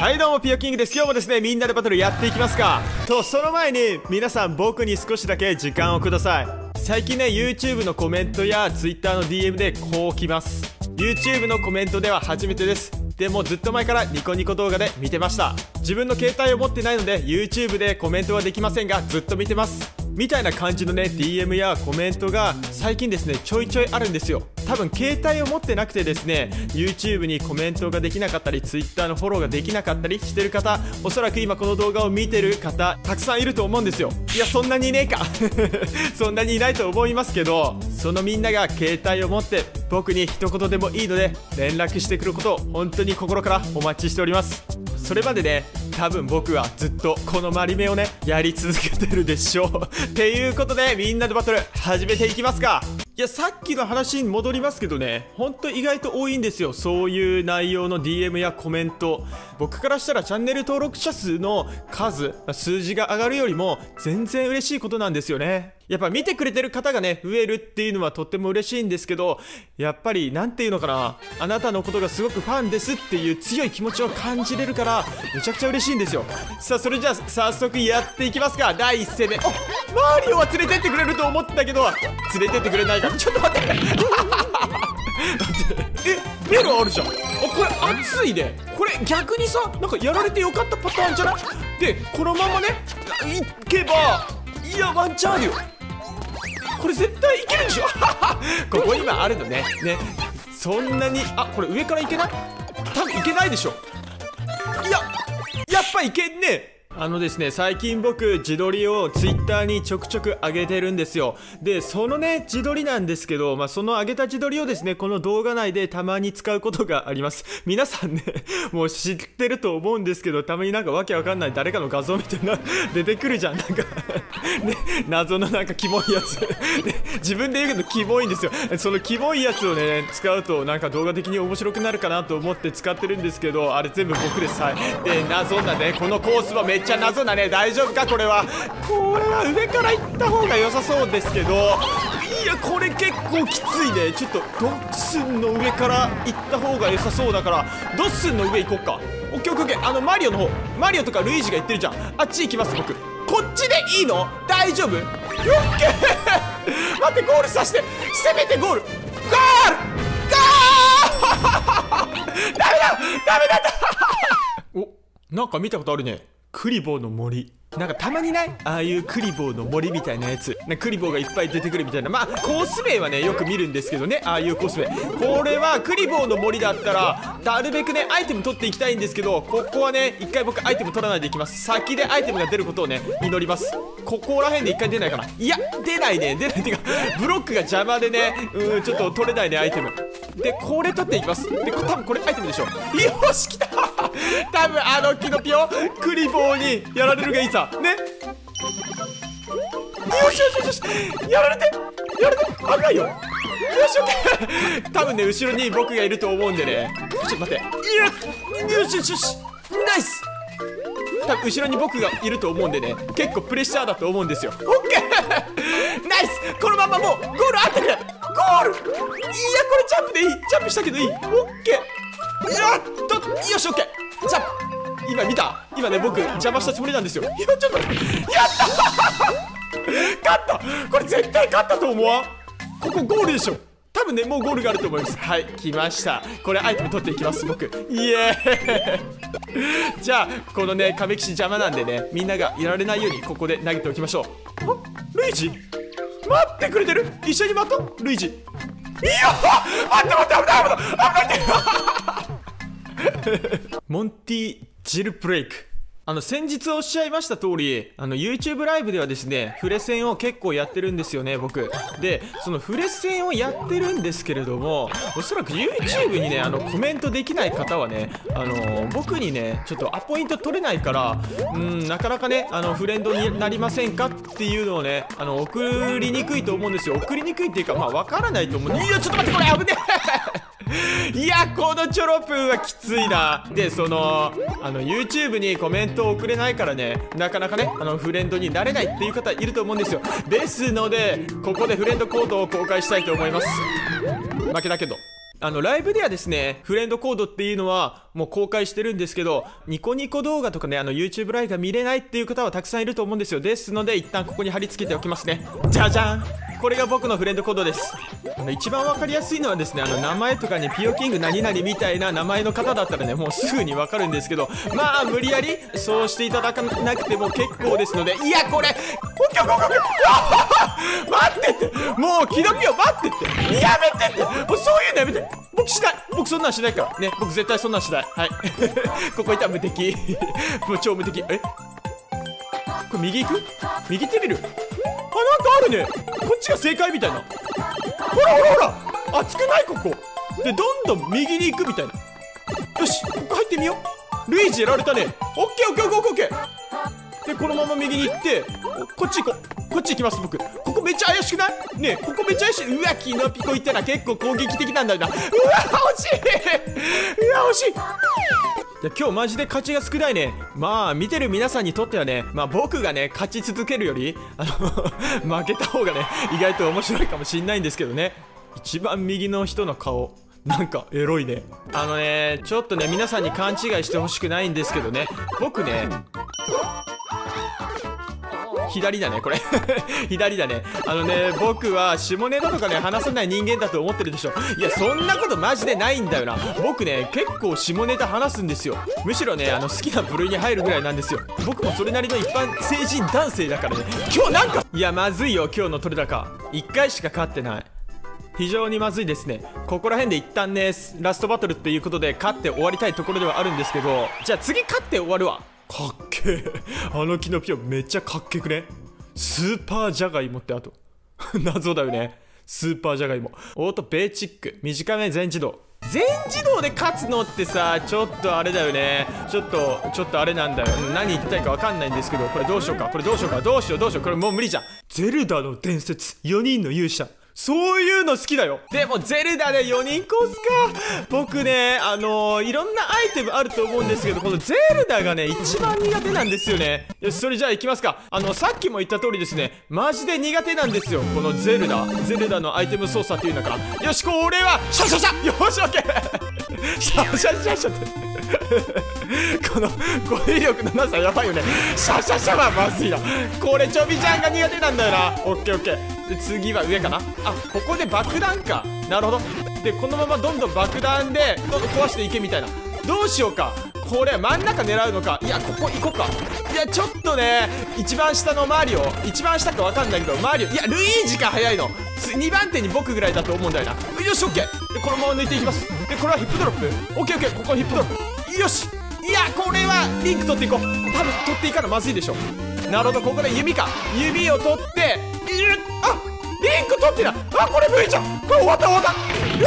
はいどうもピヨキングです。今日もですねみんなでバトルやっていきますか。とその前に皆さん僕に少しだけ時間をください。最近ね YouTube のコメントや Twitter の DM でこう来ます。 YouTube のコメントでは初めてです。でもずっと前からニコニコ動画で見てました。自分の携帯を持ってないので YouTube でコメントはできませんがずっと見てますみたいな感じのね DM やコメントが最近ですねちょいちょいあるんですよ。多分携帯を持ってなくてですね YouTube にコメントができなかったり Twitter のフォローができなかったりしてる方、おそらく今この動画を見てる方たくさんいると思うんですよ。いやそんなにいねえかそんなにいないと思いますけど、そのみんなが携帯を持って僕に一言でもいいので連絡してくることを本当に心からお待ちしております。それまでね多分僕はずっとこのマリメをねやり続けてるでしょうっていうことでみんなでバトル始めていきますか。いやさっきの話に戻りますけどね、ほんと意外と多いんですよ、そういう内容の DM やコメント。僕からしたらチャンネル登録者数の数字が上がるよりも全然嬉しいことなんですよね。やっぱ見てくれてる方がね増えるっていうのはとっても嬉しいんですけど、やっぱりなんていうのかな、あなたのことがすごくファンですっていう強い気持ちを感じれるからめちゃくちゃ嬉しいんですよ。さあそれじゃあ早速やっていきますか。第一戦目、マリオは連れてってくれると思ったけど連れてってくれないから、ちょっと待って待ってベルあるじゃん。これ熱いね。これ逆にさなんかやられてよかったパターンじゃない？でこのままねいけばいやワンチャンあるよ。これ絶対いけるでしょここ今あるのね。そんなにこれ上からいけない？多分いけないでしょ。いややっぱいけんね。ですね最近僕自撮りを Twitter にちょくちょく上げてるんですよ。でそのね自撮りなんですけど、その上げた自撮りをですねこの動画内でたまに使うことがあります。皆さんねもう知ってると思うんですけど、たまになんかわけわかんない誰かの画像みたいな出てくるじゃん、なんかね謎のなんかキモいやつ自分で言うけどキモいんですよ。そのキモいやつをね使うとなんか動画的に面白くなるかなと思って使ってるんですけど、あれ全部僕です。はい。で謎なねこのコースはめっちゃ謎なね。大丈夫かこれは上から行った方が良さそうですけど、いやこれ結構きついね。ちょっとドッスンの上から行った方が良さそうだからドッスンの上行こっか。オッケーオッケー。マリオの方、マリオとかルイージが言ってるじゃん。あっち行きます僕。こっちでいいの？大丈夫？オッケー待ってゴールさせて、せめてゴールダメだお、なんか見たことあるね。クリボーの森、なんかたまにないああいうクリボーの森みたいなやつ、クリボーがいっぱい出てくるみたいな、コース名はねよく見るんですけどね、ああいうコース名。これはクリボーの森だったらなるべくねアイテム取っていきたいんですけど、ここはね一回僕アイテム取らないでいきます。先でアイテムが出ることをね祈ります。ここら辺で一回出ないかな。いや出ないね、出ないっていうかブロックが邪魔でねちょっと取れないねアイテムで。これ取っていきます。で多分これアイテムでしょ。よし来た多分キノピオクリボーにやられるがいいさね。よしよしよしやられて危ないよ。よしオッケー多分ね後ろに僕がいると思うんでね、ちょっと待って、よしよしよしナイス。多分後ろに僕がいると思うんでね結構プレッシャーだと思うんですよ。オッケーナイス。このままもうゴールあってくれ。ゴール、いやこれジャンプでいい、ジャンプしたけどいい。オッケーやっとよしオッケージャンプ。今見た？今ね僕邪魔したつもりなんですよ。いやちょっと待って、やった勝った。これ絶対勝ったと思わん？ここゴールでしょ。多分ねもうゴールがあると思います。はい来ました。これアイテム取っていきます僕。イエーイじゃあこのね亀騎士邪魔なんでねみんながいられないようにここで投げておきましょう。ルイージ待ってくれてる。一緒に待とうルイージ。いや待って危ないってモンティジルブレイク。先日おっしゃいました通りYouTube ライブではですねフレ戦を結構やってるんですよね僕で。そのフレ戦をやってるんですけれども、おそらく YouTube にねコメントできない方はね僕にねちょっとアポイント取れないからなかなかねフレンドになりませんかっていうのをね送りにくいと思うんですよ。送りにくいっていうかわからないと思う。いやちょっと待ってこれ危ねえいやこのチョロプーはきついな。でYouTube にコメントを送れないからねなかなかねフレンドになれないっていう方いると思うんですよ。ですのでここでフレンドコードを公開したいと思います。負けだけどライブではですね、フレンドコードっていうのはもう公開してるんですけど、ニコニコ動画とかね、YouTube ライブが見れないっていう方はたくさんいると思うんですよ。ですので、一旦ここに貼り付けておきますね。じゃじゃん、これが僕のフレンドコードです。一番わかりやすいのはですね、名前とかにピオキング何々みたいな名前の方だったらね、もうすぐにわかるんですけど、まあ無理やりそうしていただかなくても結構ですので、いやこれオッケーオッケーオッケー待ってって、もうキノピオ待ってって、やめてって、もうそういうのやめて。僕しない、僕そんなんしないからね、僕絶対そんなんしない。はいここいたら無敵もう超無敵。これ右行く？右行ってみる？あ、なんかあるね。こっちが正解みたいな。ほらほらほら、熱くない？ここでどんどん右に行くみたいな。よし、ここ入ってみよう。ルイージやられたね。オッケーオッケーオッケーオッケー。でこのまま右に行って、こっち行こう。こっち行きます。僕ここめっちゃ怪しくない？ねえ、ここめっちゃ怪しい。うわ、キノピコいったら結構攻撃的なんだよな。うわ、惜しいうわ、惜しい。いや、今日マジで勝ちが少ないね。まあ見てる皆さんにとってはね、まあ僕がね勝ち続けるより負けた方がね意外と面白いかもしんないんですけどね。一番右の人の顔なんかエロいね。ちょっとね皆さんに勘違いしてほしくないんですけどね、僕ね左だねこれ左だね。僕は下ネタとかね話さない人間だと思ってるでしょ。いや、そんなことマジでないんだよな。僕ね結構下ネタ話すんですよ。むしろね好きな部類に入るぐらいなんですよ。僕もそれなりの一般成人男性だからね。今日なんか、いやまずいよ、今日の取れ高1回しか勝ってない。非常にまずいですね。ここら辺で一旦ねラストバトルっていうことで勝って終わりたいところではあるんですけど、じゃあ次勝って終わるわ。かっけえ、キノピオめっちゃかっけくね。スーパージャガイモってあと謎だよね。スーパージャガイモ、オートベーチック、短め全自動。全自動で勝つのってさ、ちょっとあれだよね。ちょっとあれなんだよ。何言いたいか分かんないんですけど、これどうしようか、これどうしようか、どうしようこれもう無理じゃん。ゼルダの伝説、4人の勇者、そういうの好きだよ。でもゼルダで4人コースか。僕ねいろんなアイテムあると思うんですけど、このゼルダがね一番苦手なんですよね。よし、それじゃあ行きますか。さっきも言った通りですね、マジで苦手なんですよ、このゼルダのアイテム操作っていうのかな。よし、これはシャシャシャ、よし、オッケーシャシャシャシャってこの語彙力のなさやばいよね。シャシャシャはまずいな。これちょびちゃんが苦手なんだよな。オッケーオッケー。で次は上かな。あ、ここで爆弾か。なるほど。でこのままどんどん爆弾でどんどん壊していけみたいな。どうしようか、これ真ん中狙うのか。いや、ここ行こうか。いや、ちょっとね一番下のマリオ、一番下か分かんないけどマリオ、いやルイージが早いの。2番手に僕ぐらいだと思うんだよな。よし、オッケー。でこのまま抜いていきます。でこれはヒップドロップ。オッケーオッケー、ここヒップドロップ。よし、いやこれはリンク取っていこう。多分取っていかなまずいでしょ。なるほど、ここで指か。指を取ってあ、リンク取ってな。あ、これ無理じゃん。これ終わった終わった。うわ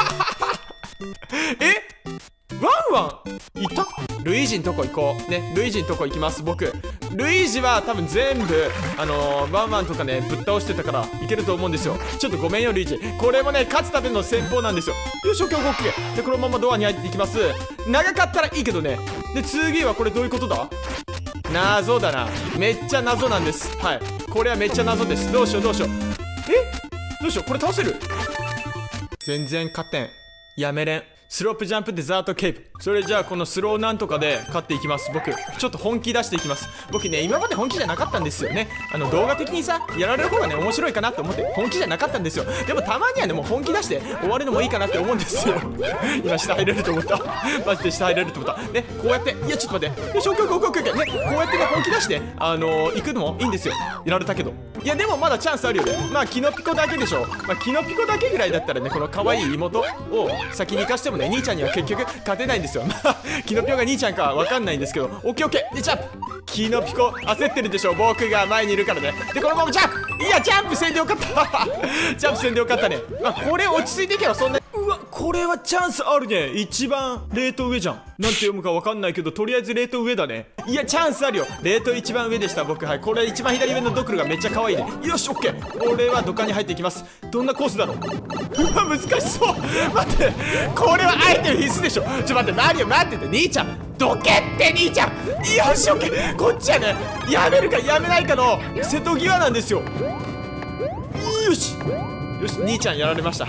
ワンワンいた。ルイージのとこ行こうね。ルイージのとこ行きます。僕ルイージは多分全部ワンワンとかねぶっ倒してたからいけると思うんですよ。ちょっとごめんよルイージ、これもね勝つための戦法なんですよ。よし、オッケーオッケー。でこのままドアに入っていきます。長かったらいいけどね。で次はこれどういうことだ。謎だな。めっちゃ謎なんです。はい、これはめっちゃ謎です。どうしようどうしよう。どうしよう、これ倒せる。全然勝てん。やめれん。スロープジャンプデザートケープ。それじゃあこのスローなんとかで勝っていきます。僕ちょっと本気出していきます。僕ね今まで本気じゃなかったんですよね。動画的にさやられる方がね面白いかなと思って本気じゃなかったんですよ。でもたまにはねもう本気出して終わるのもいいかなって思うんですよ今下入れると思った。マジで下入れると思ったね。こうやって、いやちょっと待って、よし、オッケーオッケーオッケーね。こうやってね本気出して行くのもいいんですよ。やられたけど、いやでもまだチャンスあるよね。まあキノピコだけでしょ。まあキノピコだけぐらいだったらね、この可愛い妹を先に行かしてもね兄ちゃんには結局勝てないんですよ。まあキノピコが兄ちゃんかは分かんないんですけど、オッケーオッケー。でジャンプ。キノピコ焦ってるでしょ、僕が前にいるからね。でこのままジャンプ。いやジャンプせんでよかったジャンプせんでよかったね。まあこれ落ち着いていけばそんな。うわ、これはチャンスあるね。一番レート上じゃん。なんて読むか分かんないけどとりあえずレート上だね。いやチャンスあるよ。レート一番上でした僕。はい、これ一番左上のドクロがめっちゃ可愛いね。よし、オッケー。これは土管に入っていきます。どんなコースだろう。うわ難しそう待って、これはアイテム必須でしょ。待って、マリオ待ってて、兄ちゃんどけって兄ちゃん。よし、オッケー。こっちはねやめるかやめないかの瀬戸際なんですよ。よしよし、兄ちゃんやられました。はい、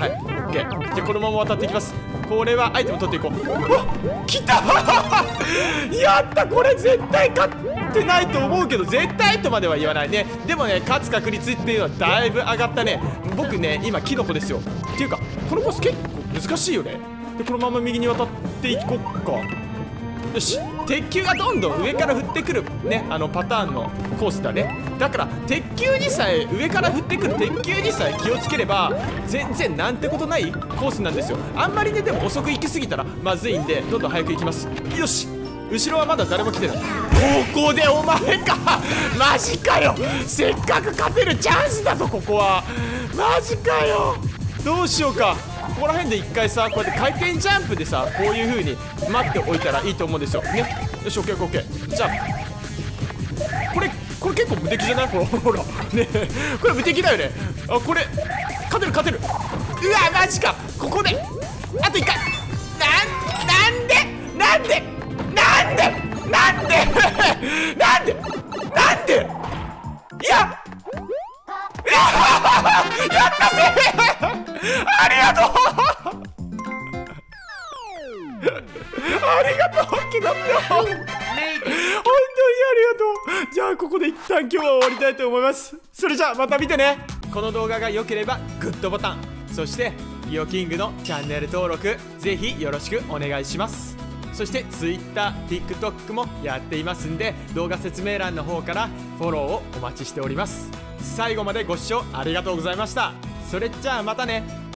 オッケー。じゃあこのまま渡っていきます。これはアイテム取っていこう。うわ来たやった。これ絶対勝ってないと思うけど、絶対とまでは言わないね。でもね、勝つ確率っていうのはだいぶ上がったね。僕ね今キノコですよ。っていうかこのコース結構難しいよね。でこのまま右に渡っていこっか。よし、鉄球がどんどん上から降ってくるね、パターンのコースだね。だから鉄球にさえ、上から降ってくる鉄球にさえ気をつければ全然なんてことないコースなんですよ。あんまりねでも遅く行き過ぎたらまずいんで、どんどん早く行きます。よし、後ろはまだ誰も来てない。ここでお前かマジかよ。せっかく勝てるチャンスだぞここは。マジかよ。どうしようか。ここら辺で一回さ、こうやって回転ジャンプでさ、こういう風に待っておいたらいいと思うんですよね。よし、オッケーオッケー。じゃあこれ結構無敵じゃない？ほらねえ、これ無敵だよね。あ、これ勝てる。うわマジか。ここであと1回。なんでいややったぜありがとうありがとうキノピオ、本当にありがとう。じゃあここで一旦今日は終わりたいと思います。それじゃあまた見てね。この動画が良ければグッドボタン、そしてリオキングのチャンネル登録ぜひよろしくお願いします。そして Twitter、TikTok もやっていますんで、動画説明欄の方からフォローをお待ちしております。最後までご視聴ありがとうございました。それじゃあまたね。